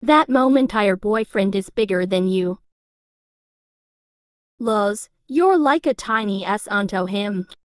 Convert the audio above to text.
That entire boyfriend is bigger than you. Luz, you're like a tiny ass onto him.